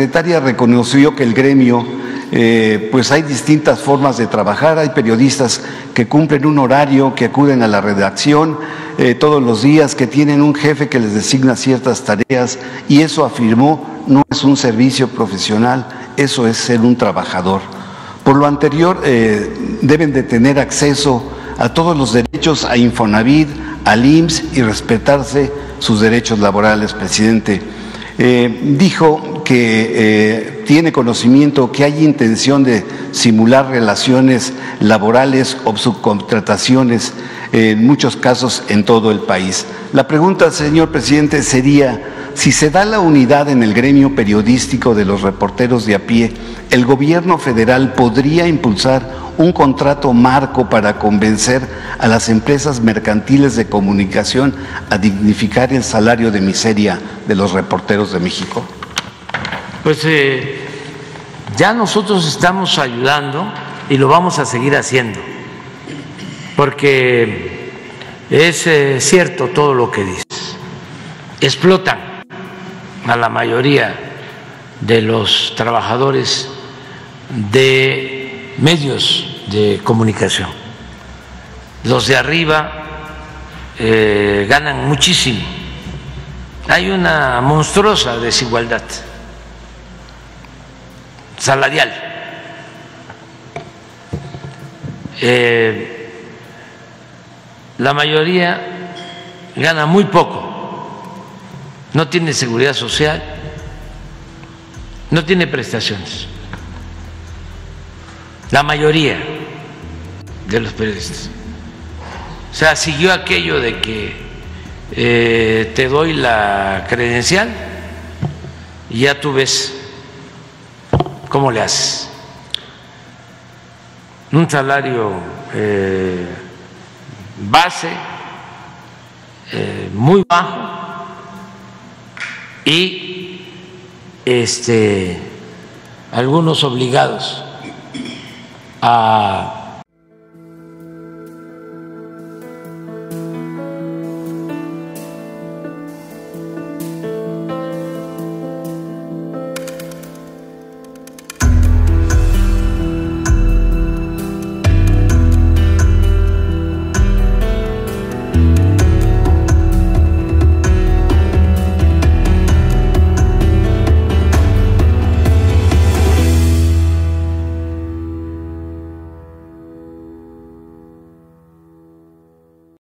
secretaria reconoció que el gremio, pues hay distintas formas de trabajar. Hay periodistas que cumplen un horario, que acuden a la redacción todos los días, que tienen un jefe que les designa ciertas tareas, y eso, afirmó, no es un servicio profesional, eso es ser un trabajador. Por lo anterior, deben de tener acceso a todos los derechos, a Infonavit, al IMSS, y respetarse sus derechos laborales, presidente. Dijo que tiene conocimiento que hay intención de simular relaciones laborales o subcontrataciones en muchos casos en todo el país. La pregunta, señor presidente, sería: si se da la unidad en el gremio periodístico de los reporteros de a pie, ¿el gobierno federal podría impulsar un contrato marco para convencer a las empresas mercantiles de comunicación a dignificar el salario de miseria de los reporteros de México? Pues ya nosotros estamos ayudando y lo vamos a seguir haciendo, porque es cierto todo lo que dices. Explotan a la mayoría de los trabajadores de medios de comunicación. Los de arriba ganan muchísimo. Hay una monstruosa desigualdad salarial. La mayoría gana muy poco, no tiene seguridad social, no tiene prestaciones. La mayoría de los periodistas. O sea, siguió aquello de que te doy la credencial y ya tú ves cómo le haces. Un salario base muy bajo y algunos obligados a